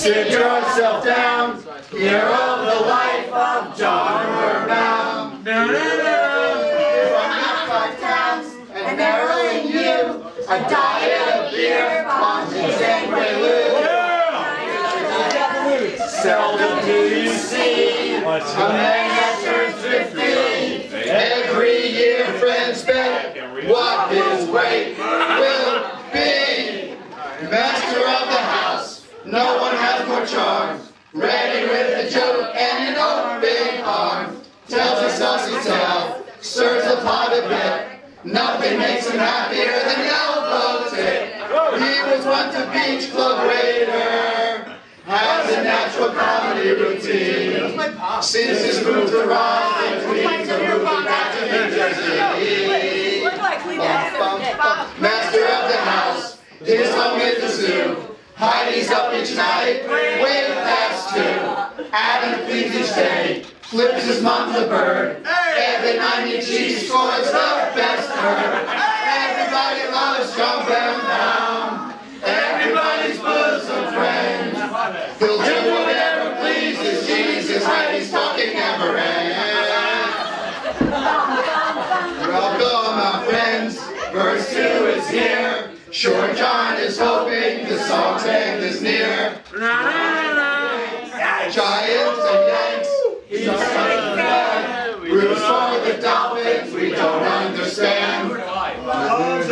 Sit yourself down, hear of the life of John Verbound. From the 5 towns and Maryland, you, a diet of beer, ponches and prelude. Seldom do you see a man that turns 50. Every year friends bet what his weight will be. Master of the house, no one has more charm. Ready with a joke and an open arm. Tells a saucy tale, stirs the pot a bit. Nothing makes him happier than elbow tip. He was once a beach club waiter. Has a natural comedy routine. Since his move to rise, and dreams of moving back to New Jersey. Master of the house, his home is the zoo. Heidi's up each night, way past 2. Adam feeds each day, flips his mom's a bird. Every night he cheese scores the best herd. Everybody loves John Verbound. Everybody's bosom friend. He'll do whatever pleases Jesus. Heidi's talking never ends. Welcome, my friends. Verse 2 is here. Sure, John is hoping the song's end is near. Giants and Yanks, he's coming back. Roots for the Dolphins, we don't understand. Loves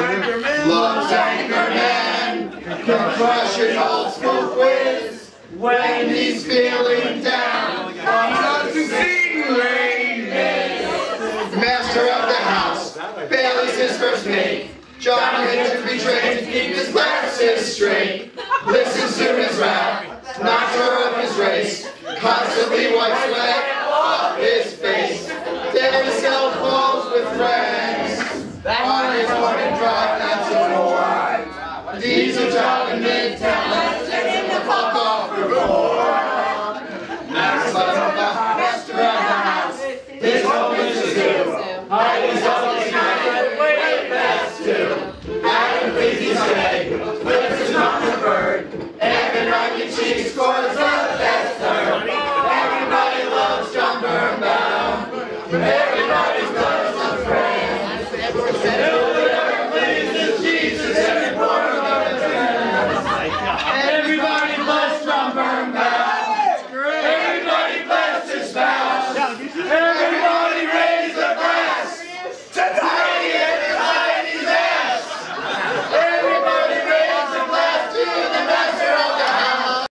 Anchorman, can crush an old school quiz. When he's feeling down, comes to sing Rain Days. Master of the house, Bailey's his first mate. John had to be trained to keep his glasses straight. Listens to his rap,